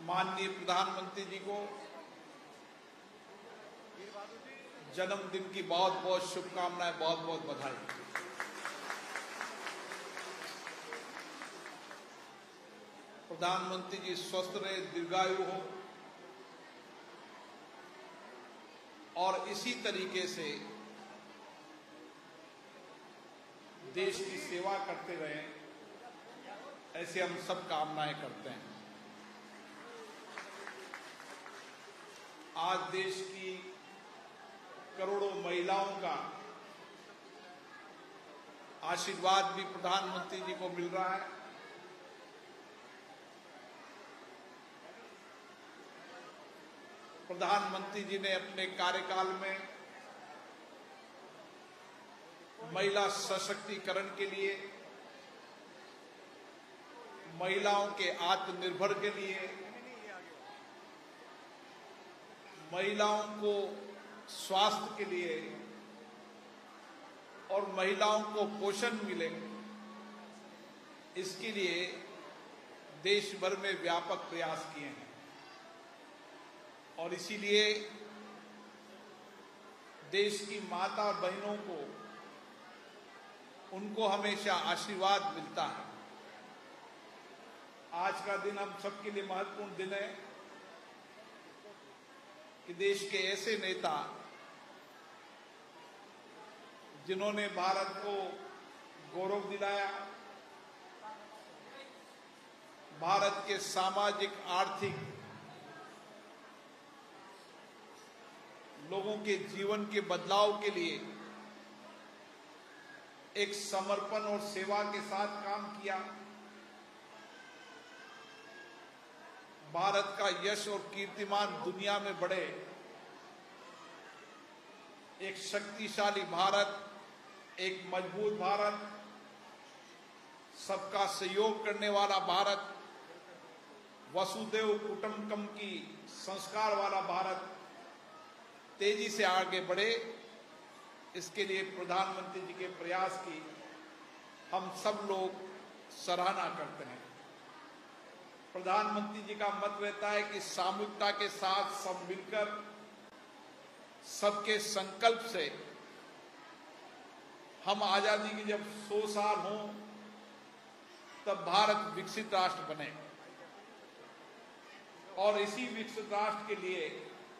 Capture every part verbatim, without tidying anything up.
माननीय प्रधानमंत्री जी को जन्मदिन की बहुत बहुत शुभकामनाएं, बहुत बहुत बधाई। प्रधानमंत्री जी स्वस्थ रहे, दीर्घायु हो और इसी तरीके से देश की सेवा करते रहें, ऐसे हम सब कामनाएं करते हैं। आज देश की करोड़ों महिलाओं का आशीर्वाद भी प्रधानमंत्री जी को मिल रहा है। प्रधानमंत्री जी ने अपने कार्यकाल में महिला सशक्तिकरण के लिए, महिलाओं के आत्मनिर्भर के लिए, महिलाओं को स्वास्थ्य के लिए और महिलाओं को पोषण मिले, इसके लिए देश भर में व्यापक प्रयास किए हैं। और इसीलिए देश की माता और बहनों को, उनको हमेशा आशीर्वाद मिलता है। आज का दिन हम सबके लिए महत्वपूर्ण दिन है कि देश के ऐसे नेता जिन्होंने भारत को गौरव दिलाया, भारत के सामाजिक आर्थिक लोगों के जीवन के बदलाव के लिए एक समर्पण और सेवा के साथ काम किया, भारत का यश और कीर्तिमान दुनिया में बढ़े, एक शक्तिशाली भारत, एक मजबूत भारत, सबका सहयोग करने वाला भारत, वसुधैव कुटुंबकम की संस्कार वाला भारत तेजी से आगे बढ़े, इसके लिए प्रधानमंत्री जी के प्रयास की हम सब लोग सराहना करते हैं। प्रधानमंत्री जी का मत रहता है कि सामूहिकता के साथ सब मिलकर, सबके संकल्प से हम आजादी की जब सौ साल हों तब भारत विकसित राष्ट्र बने। और इसी विकसित राष्ट्र के लिए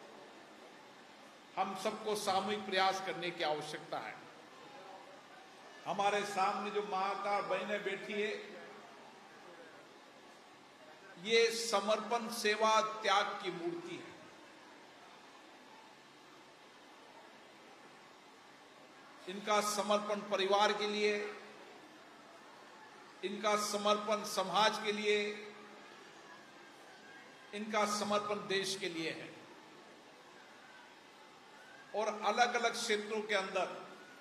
हम सबको सामूहिक प्रयास करने की आवश्यकता है। हमारे सामने जो माता बहनें बैठी है, ये समर्पण, सेवा, त्याग की मूर्ति है। इनका समर्पण परिवार के लिए, इनका समर्पण समाज के लिए, इनका समर्पण देश के लिए है। और अलग अलग क्षेत्रों के अंदर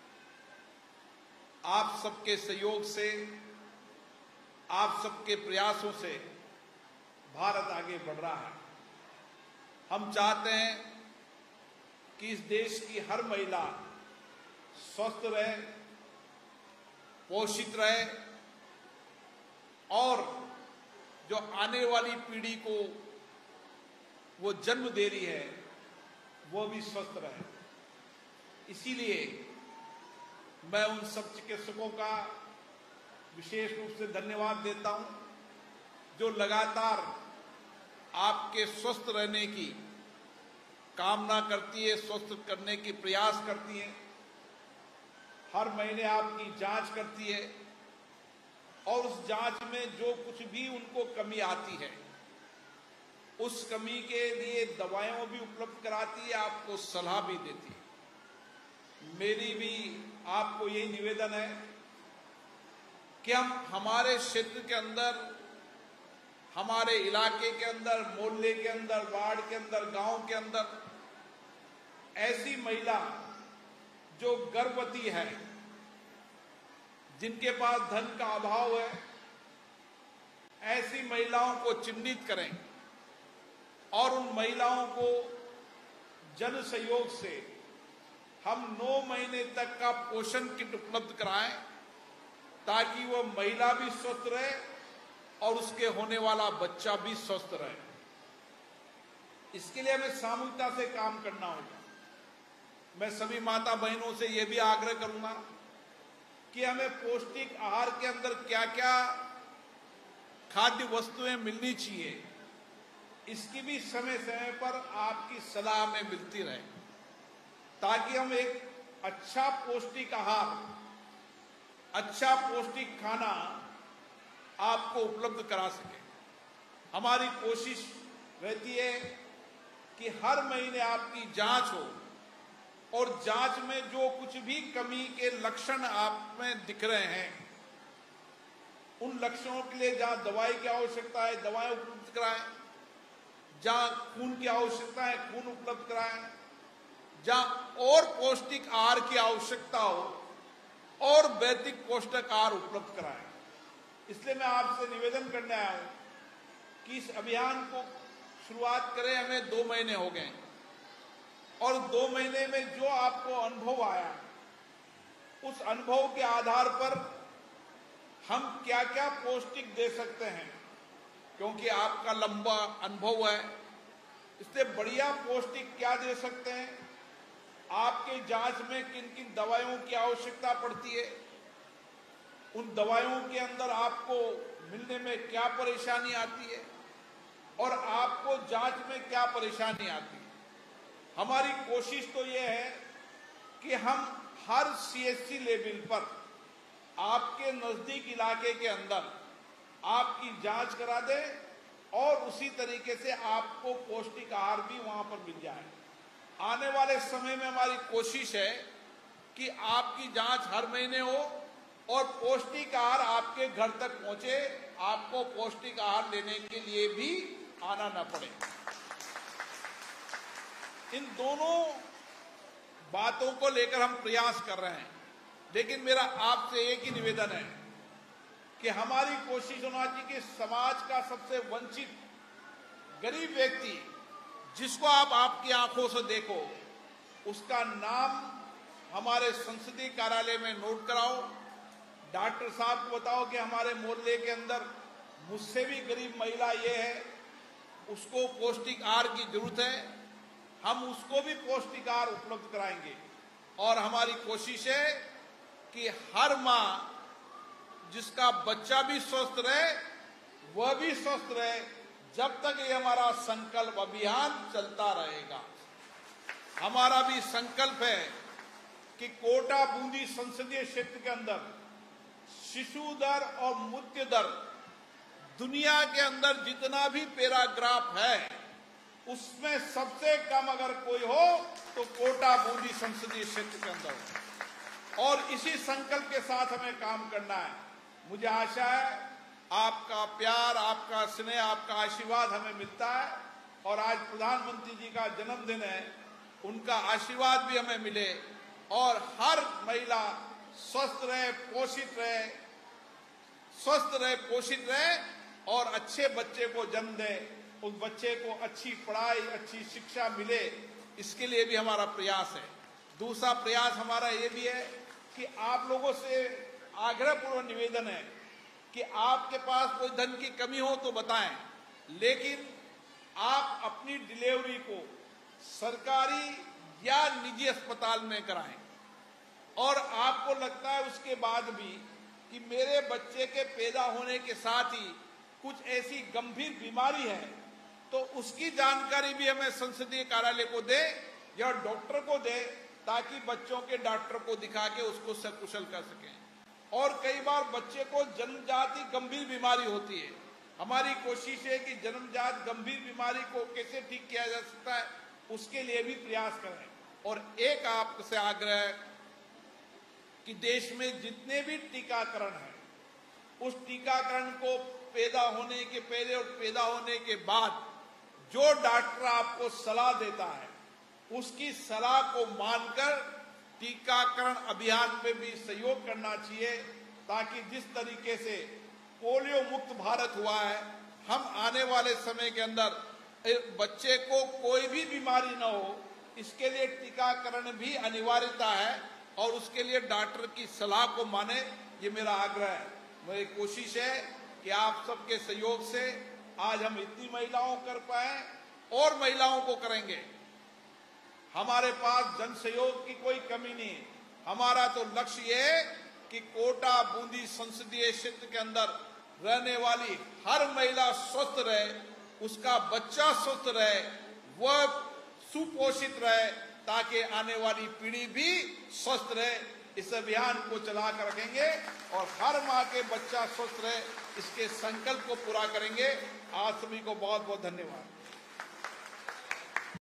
आप सबके सहयोग से, आप सबके प्रयासों से भारत आगे बढ़ रहा है। हम चाहते हैं कि इस देश की हर महिला स्वस्थ रहे, पोषित रहे और जो आने वाली पीढ़ी को वो जन्म दे रही है वो भी स्वस्थ रहे। इसीलिए मैं उन सब चिकित्सकों का विशेष रूप से धन्यवाद देता हूं जो लगातार आपके स्वस्थ रहने की कामना करती है, स्वस्थ करने की प्रयास करती हैं। हर महीने आपकी जांच करती है और उस जांच में जो कुछ भी उनको कमी आती है, उस कमी के लिए दवाइयां भी उपलब्ध कराती है, आपको सलाह भी देती है। मेरी भी आपको यही निवेदन है कि हम हमारे क्षेत्र के अंदर, हमारे इलाके के अंदर, मोहल्ले के अंदर, वार्ड के अंदर, गांव के अंदर ऐसी महिला जो गर्भवती है, जिनके पास धन का अभाव है, ऐसी महिलाओं को चिन्हित करें और उन महिलाओं को जन सहयोग से हम नौ महीने तक का पोषण किट उपलब्ध कराएं ताकि वो महिला भी स्वस्थ रहे और उसके होने वाला बच्चा भी स्वस्थ रहे। इसके लिए हमें सामूहिकता से काम करना होगा। मैं सभी माता बहनों से यह भी आग्रह करूंगा कि हमें पौष्टिक आहार के अंदर क्या क्या खाद्य वस्तुएं मिलनी चाहिए, इसकी भी समय समय पर आपकी सलाह हमें मिलती रहे, ताकि हम एक अच्छा पौष्टिक आहार, अच्छा पौष्टिक खाना आपको उपलब्ध करा सके। हमारी कोशिश रहती है कि हर महीने आपकी जांच हो और जांच में जो कुछ भी कमी के लक्षण आप में दिख रहे हैं, उन लक्षणों के लिए जहां दवाई की आवश्यकता है दवाएं उपलब्ध कराएं, जहां खून की आवश्यकता है खून उपलब्ध कराएं, जहां और पौष्टिक आहार की आवश्यकता हो और वैदिक पौष्टिक आहार उपलब्ध कराएं। इसलिए मैं आपसे निवेदन करने आया हूं कि इस अभियान को शुरुआत करें। हमें दो महीने हो गए और दो महीने में जो आपको अनुभव आया, उस अनुभव के आधार पर हम क्या क्या पौष्टिक दे सकते हैं, क्योंकि आपका लंबा अनुभव है, इसलिए बढ़िया पौष्टिक क्या दे सकते हैं, आपके जांच में किन किन दवाइयों की आवश्यकता पड़ती है, उन दवाइयों के अंदर आपको मिलने में क्या परेशानी आती है और आपको जांच में क्या परेशानी आती है। हमारी कोशिश तो ये है कि हम हर सीएचसी लेवल पर आपके नजदीक इलाके के अंदर आपकी जांच करा दें और उसी तरीके से आपको पौष्टिक आहार भी वहां पर मिल जाए। आने वाले समय में हमारी कोशिश है कि आपकी जांच हर महीने हो और पौष्टिक आहार आपके घर तक पहुंचे, आपको पौष्टिक आहार लेने के लिए भी आना न पड़े। इन दोनों बातों को लेकर हम प्रयास कर रहे हैं, लेकिन मेरा आपसे एक ही निवेदन है कि हमारी कोशिश होना चाहिए कि समाज का सबसे वंचित गरीब व्यक्ति जिसको आप आपकी आंखों से देखो, उसका नाम हमारे संसदीय कार्यालय में नोट कराओ। डॉक्टर साहब को बताओ कि हमारे मोहल्ले के अंदर मुझसे भी गरीब महिला ये है, उसको पौष्टिक आहार की जरूरत है, हम उसको भी पौष्टिक आहार उपलब्ध कराएंगे। और हमारी कोशिश है कि हर माँ जिसका बच्चा भी स्वस्थ रहे, वह भी स्वस्थ रहे, जब तक ये हमारा संकल्प अभियान चलता रहेगा। हमारा भी संकल्प है कि कोटा बूंदी संसदीय क्षेत्र के अंदर शिशु दर और मृत्यु दर दुनिया के अंदर जितना भी पैराग्राफ है उसमें सबसे कम अगर कोई हो तो कोटा बूंदी संसदीय क्षेत्र के अंदर हो, और इसी संकल्प के साथ हमें काम करना है। मुझे आशा है आपका प्यार, आपका स्नेह, आपका आशीर्वाद हमें मिलता है, और आज प्रधानमंत्री जी का जन्मदिन है, उनका आशीर्वाद भी हमें मिले और हर महिला स्वस्थ रहे, पोषित रहे, स्वस्थ रहे, पोषित रहे और अच्छे बच्चे को जन्म दे, उस बच्चे को अच्छी पढ़ाई, अच्छी शिक्षा मिले, इसके लिए भी हमारा प्रयास है। दूसरा प्रयास हमारा ये भी है कि आप लोगों से आग्रहपूर्वक निवेदन है कि आपके पास कोई धन की कमी हो तो बताएं, लेकिन आप अपनी डिलीवरी को सरकारी या निजी अस्पताल में कराएं। और आपको लगता है उसके बाद भी कि मेरे बच्चे के पैदा होने के साथ ही कुछ ऐसी गंभीर बीमारी है, तो उसकी जानकारी भी हमें संसदीय कार्यालय को दे या डॉक्टर को दे, ताकि बच्चों के डॉक्टर को दिखा के उसको सकुशल कर सकें। और कई बार बच्चे को जन्मजात ही गंभीर बीमारी होती है। हमारी कोशिश है कि जन्मजात गंभीर बीमारी को कैसे ठीक किया जा सकता है, उसके लिए भी प्रयास करें। और एक आपसे आग्रह है कि देश में जितने भी टीकाकरण है, उस टीकाकरण को पैदा होने के पहले और पैदा होने के बाद जो डॉक्टर आपको सलाह देता है, उसकी सलाह को मानकर टीकाकरण अभियान में भी सहयोग करना चाहिए, ताकि जिस तरीके से पोलियो मुक्त भारत हुआ है, हम आने वाले समय के अंदर बच्चे को कोई भी बीमारी न हो, इसके लिए टीकाकरण भी अनिवार्यता है और उसके लिए डॉक्टर की सलाह को माने, ये मेरा आग्रह है। मेरी कोशिश है कि आप सबके सहयोग से आज हम इतनी महिलाओं कर पाए और महिलाओं को करेंगे। हमारे पास जन सहयोग की कोई कमी नहीं है। हमारा तो लक्ष्य ये है कि कोटा बूंदी संसदीय क्षेत्र के अंदर रहने वाली हर महिला स्वस्थ रहे, उसका बच्चा स्वस्थ रहे, वह सुपोषित रहे, ताकि आने वाली पीढ़ी भी स्वस्थ रहे। इस अभियान को चला कर रखेंगे और हर माँ के बच्चा स्वस्थ रहे, इसके संकल्प को पूरा करेंगे। आप सभी को बहुत बहुत धन्यवाद।